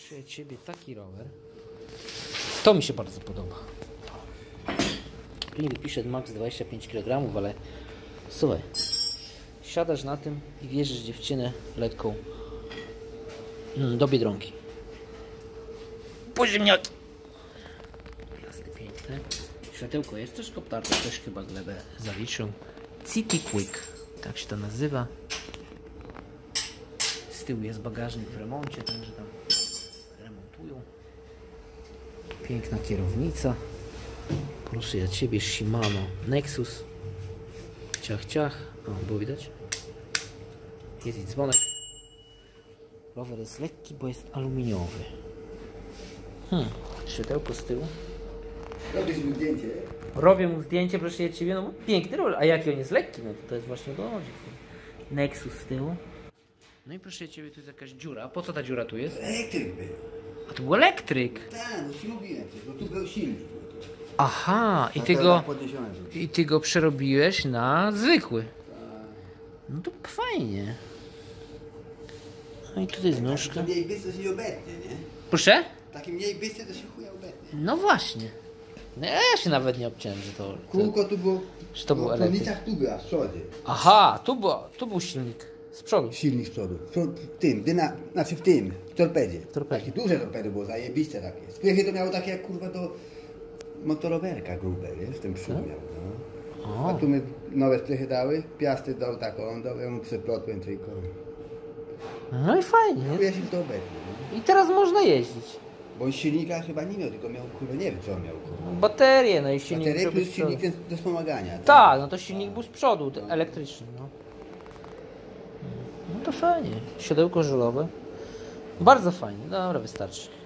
Proszę ciebie, taki rower. To mi się bardzo podoba. Klient pisze max 25 kg, ale słuchaj, siadasz na tym i wierzysz dziewczynę letką do Biedronki. Po ziemniaki. Jasne, piękne. Światełko jest też koptarte, ktoś chyba glebę zaliczył. City Quick, tak się to nazywa. Z tyłu jest bagażnik w remoncie, także tam remontują. Piękna kierownica. Proszę ja ciebie, Shimano Nexus. Ciach, ciach. O, było widać? Jest i dzwonek. Rower jest lekki, bo jest aluminiowy. Światełko z tyłu. Robisz mu zdjęcie? Robię mu zdjęcie, proszę ja ciebie. No piękny rower. A jaki on jest lekki? No to jest właśnie dochodzi. Nexus z tyłu. No i proszę ciebie, tu jest jakaś dziura. Po co ta dziura tu jest? Elektryk był. A to był elektryk. Tak, no ci mówiłem, bo tu był silnik. Aha, i ty go przerobiłeś na zwykły. No to fajnie. No i tutaj jest nóżka. Taki mniej bysty to się obetnie, nie? Proszę? Taki mniej bysty to się chuja obetnie. No właśnie. No ja się nawet nie obciąłem, że to... Kółko tu było... Że to był elektryk. tu była w przodzie. Aha, tu był silnik. Z przodu. Silnik z przodu. W tym, w torpedzie. Torpedzie. Takie duże torpedy było, zajebiste takie. Strychy to miało takie jak kurwa do motorowerka grube, wiesz, ten przód miał, no. A tu my nowe strychy dały, piasty dał taką, on dał, ja mu przeplotłem tylko. No i fajnie. Ja się to obetnie, no. I teraz można jeździć. Bo silnika chyba nie miał, tylko miał, kurwa, nie wiem co on miał. Baterie, no i silnik. Baterie plus silnik do wspomagania. Tak, no to silnik był z przodu, elektryczny, no. No to fajnie. Siodełko żulowe. Bardzo fajnie. Dobra, wystarczy.